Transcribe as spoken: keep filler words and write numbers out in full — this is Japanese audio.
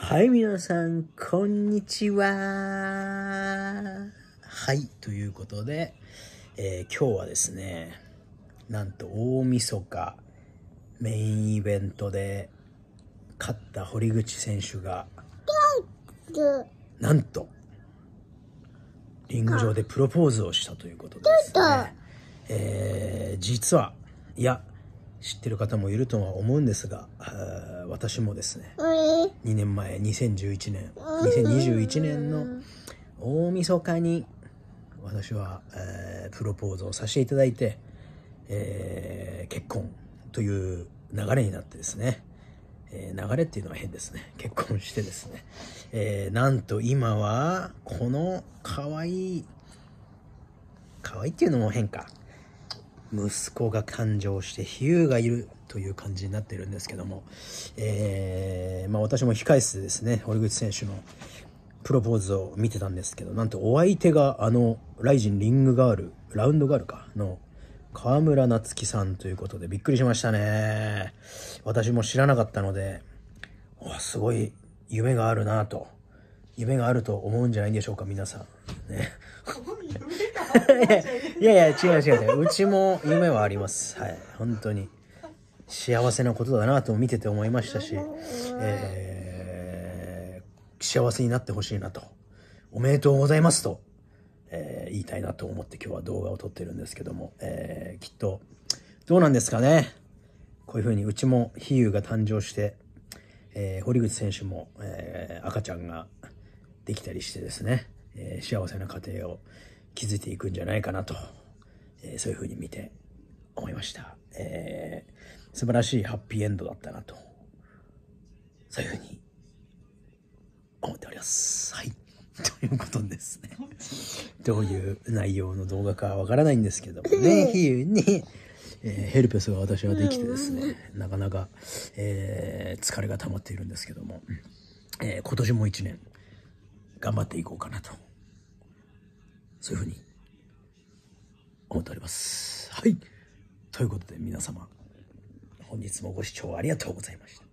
はい、皆さん、こんにちは。はい、ということで、えー今日はですね、なんと大晦日メインイベントで勝った堀口選手が、なんと、リング上でプロポーズをしたということでですね、えー実は、いや、知ってる方もいるとは思うんですが、あー私もですね、にねんまえ、にせんじゅういちねん、にせんにじゅういちねんの大晦日に、私は、えープロポーズをさせていただいて、えー結婚という流れになってですね、えー流れっていうのは変ですね。結婚してですね、えーなんと今は、この可愛い、可愛いっていうのも変か。息子が誕生してヒューがいるという感じになっているんですけども、えーまあ、私も控室でですね、堀口選手のプロポーズを見てたんですけど、なんとお相手があのライジンリングガールラウンドガールかの川村夏樹さんということでびっくりしましたね。私も知らなかったので、おすごい夢があるなと夢があると思うんじゃないんでしょうか、皆さんね。いやいや、違う違う違う。うちも夢はあります。はい。本当に。幸せなことだなと見てて思いましたし、えー、幸せになってほしいなと。おめでとうございますと、えー言いたいなと思って今日は動画を撮ってるんですけども、えー、きっと、どうなんですかね。こういう風にうちも比喩が誕生して、えー、堀口選手も、えー、赤ちゃんができたりしてですね、えー、幸せな家庭を築いていくんじゃないかなと、えー、そういう風に見て思いました。えー、素晴らしいハッピーエンドだったなと、そういう風に思っております。はい。ということですね。どういう内容の動画かわからないんですけどもね、比喩に、えーヘルペスが私はできてですね、なかなか、えー疲れが溜まっているんですけども、えー今年も一年頑張っていこうかなと、そういうふうに思っております。はい。ということで皆様、本日もご視聴ありがとうございました。